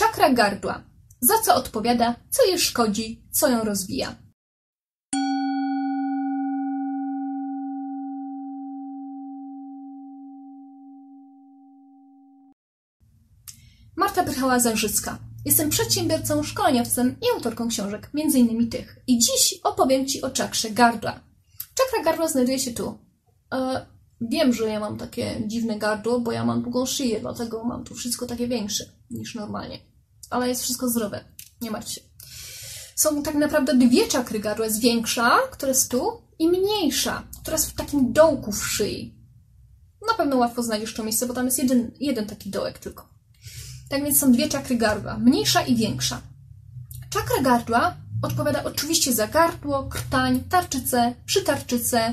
Czakra gardła. Za co odpowiada, co jej szkodzi, co ją rozwija. Marta Prychała-Zarzycka. Jestem przedsiębiorcą, szkoleniowcem i autorką książek, m.in. tych. I dziś opowiem Ci o czakrze gardła. Czakra gardła znajduje się tu. Wiem, że ja mam takie dziwne gardło, bo ja mam długą szyję, dlatego mam tu wszystko takie większe niż normalnie. Ale jest wszystko zdrowe, nie martw się. Są tak naprawdę dwie czakry gardła. Jest większa, która jest tu, i mniejsza, która jest w takim dołku w szyi. Na pewno łatwo znajdziesz to miejsce, bo tam jest jeden taki dołek tylko. Tak więc są dwie czakry gardła, mniejsza i większa. Czakra gardła odpowiada oczywiście za gardło, krtań, tarczycę, przytarczycę.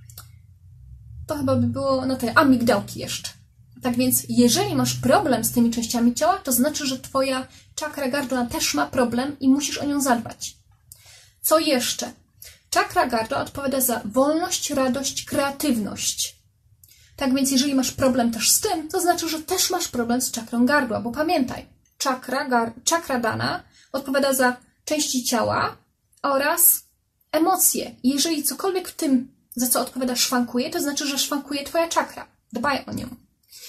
To chyba by było na te amigdałki jeszcze. Tak więc jeżeli masz problem z tymi częściami ciała, to znaczy, że Twoja czakra gardła też ma problem i musisz o nią zadbać. Co jeszcze? Czakra gardła odpowiada za wolność, radość, kreatywność. Tak więc jeżeli masz problem też z tym, to znaczy, że też masz problem z czakrą gardła, bo pamiętaj, czakra dana odpowiada za części ciała oraz emocje. I jeżeli cokolwiek w tym, za co odpowiada, szwankuje, to znaczy, że szwankuje Twoja czakra. Dbaj o nią.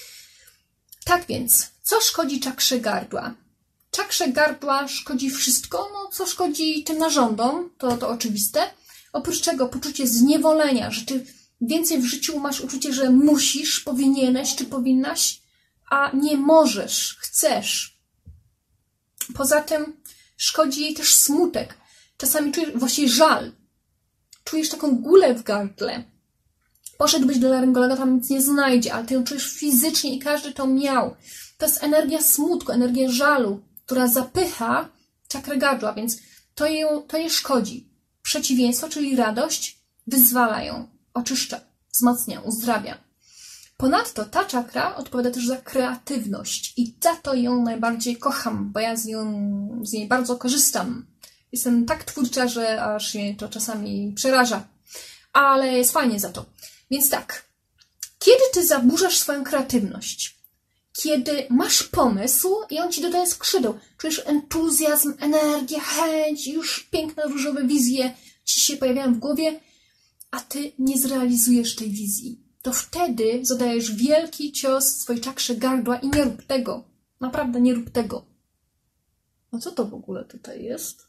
Tak więc, co szkodzi czakrze gardła? Czakrze gardła szkodzi wszystko, co szkodzi tym narządom, to oczywiste. Oprócz czego poczucie zniewolenia, że Ty więcej w życiu masz uczucie, że musisz, powinieneś czy powinnaś, a nie możesz, chcesz. Poza tym szkodzi jej też smutek. Czasami czujesz właśnie żal. Czujesz taką gulę w gardle. Poszedłbyś do laryngologa, tam nic nie znajdzie, ale Ty ją czujesz fizycznie i każdy to miał. To jest energia smutku, energia żalu, która zapycha czakrę gardła, więc to jej szkodzi. Przeciwieństwo, czyli radość, wyzwala ją, oczyszcza, wzmacnia, uzdrawia. Ponadto ta czakra odpowiada też za kreatywność i za to ją najbardziej kocham, bo ja z niej bardzo korzystam. Jestem tak twórcza, że aż mnie to czasami przeraża, ale jest fajnie za to. Więc tak, kiedy Ty zaburzasz swoją kreatywność, kiedy masz pomysł i on Ci dodaje skrzydeł, czujesz entuzjazm, energię, chęć, już piękne różowe wizje Ci się pojawiają w głowie, a Ty nie zrealizujesz tej wizji, to wtedy zadajesz wielki cios swojej czakrze gardła i nie rób tego. Naprawdę nie rób tego. No co to w ogóle tutaj jest?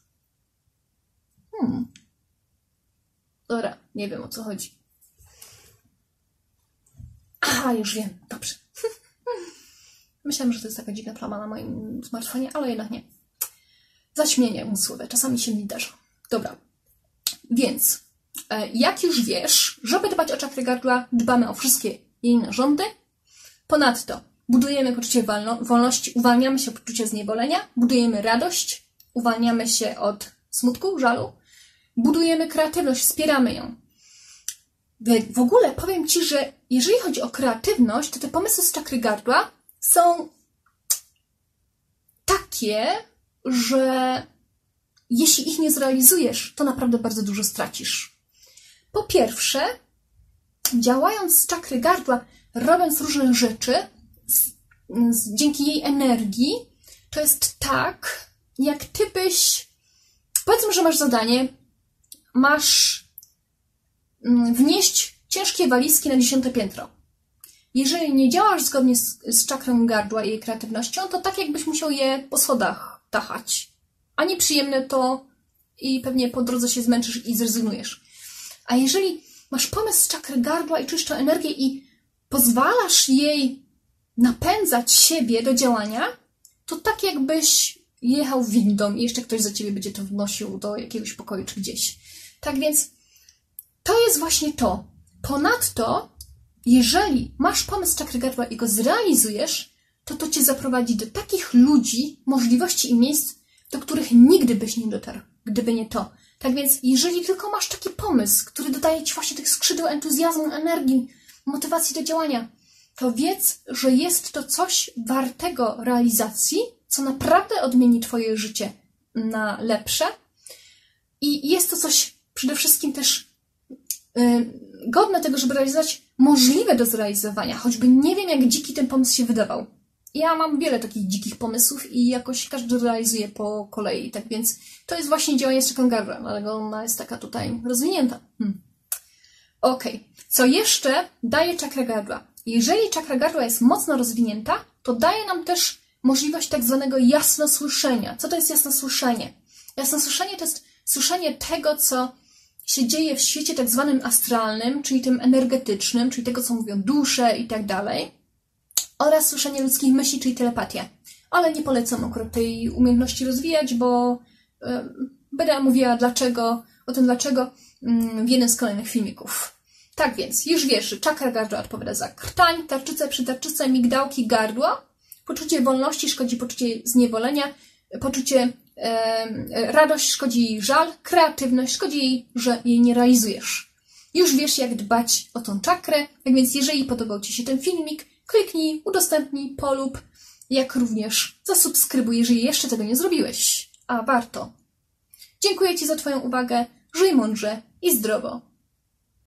Dobra, nie wiem, o co chodzi. Aha, już wiem, dobrze. Myślałam, że to jest taka dziwna plama na moim smartfonie, ale jednak nie. Zaćmienie umysłowe, czasami się mi zdarza. Dobra, więc jak już wiesz, żeby dbać o czakrę gardła, dbamy o wszystkie jej narządy. Ponadto budujemy poczucie wolności, uwalniamy się od poczucia zniewolenia, budujemy radość, uwalniamy się od smutku, żalu, budujemy kreatywność, wspieramy ją. W ogóle powiem Ci, że jeżeli chodzi o kreatywność, to te pomysły z czakry gardła są takie, że jeśli ich nie zrealizujesz, to naprawdę bardzo dużo stracisz. Po pierwsze, działając z czakry gardła, robiąc różne rzeczy, dzięki jej energii, to jest tak, jak Ty byś... Powiedzmy, że masz zadanie, masz wnieść ciężkie walizki na 10. piętro. Jeżeli nie działasz zgodnie z czakrą gardła i jej kreatywnością, to tak jakbyś musiał je po schodach tachać. A nieprzyjemne to i pewnie po drodze się zmęczysz i zrezygnujesz. A jeżeli masz pomysł z czakry gardła i czujesz tę energię i pozwalasz jej napędzać siebie do działania, to tak jakbyś jechał windą i jeszcze ktoś za Ciebie będzie to wnosił do jakiegoś pokoju czy gdzieś. Tak więc to jest właśnie to. Ponadto, jeżeli masz pomysł z czakry gardła i go zrealizujesz, to Cię zaprowadzi do takich ludzi, możliwości i miejsc, do których nigdy byś nie dotarł, gdyby nie to. Tak więc, jeżeli tylko masz taki pomysł, który dodaje Ci właśnie tych skrzydeł, entuzjazmu, energii, motywacji do działania, to wiedz, że jest to coś wartego realizacji, co naprawdę odmieni Twoje życie na lepsze. I jest to coś przede wszystkim też godne tego, żeby realizować, możliwe do zrealizowania, choćby nie wiem, jak dziki ten pomysł się wydawał. ja mam wiele takich dzikich pomysłów i jakoś każdy realizuje po kolei. Tak więc to jest właśnie działanie z czakrą gardła, dlatego ona jest taka tutaj rozwinięta. Okej. Co jeszcze daje czakra gardła? Jeżeli czakra gardła jest mocno rozwinięta, to daje nam też możliwość tak zwanego jasnosłyszenia. Co to jest jasnosłyszenie? Jasnosłyszenie to jest słyszenie tego, co się dzieje w świecie tak zwanym astralnym, czyli tym energetycznym, czyli tego, co mówią dusze i tak dalej, oraz słyszenie ludzkich myśli, czyli telepatię. Ale nie polecam akurat tej umiejętności rozwijać, bo będę mówiła o tym dlaczego w jednym z kolejnych filmików. Tak więc, już wiesz, że czakra gardła odpowiada za krtań, tarczycę, przytarczycę, migdałki, gardło. Poczucie wolności szkodzi poczucie zniewolenia, poczucie radość szkodzi jej żal, kreatywność szkodzi jej, że jej nie realizujesz. Już wiesz, jak dbać o tą czakrę, tak więc jeżeli podobał Ci się ten filmik, kliknij, udostępnij, polub, jak również zasubskrybuj, jeżeli jeszcze tego nie zrobiłeś. A warto. Dziękuję Ci za Twoją uwagę, żyj mądrze i zdrowo.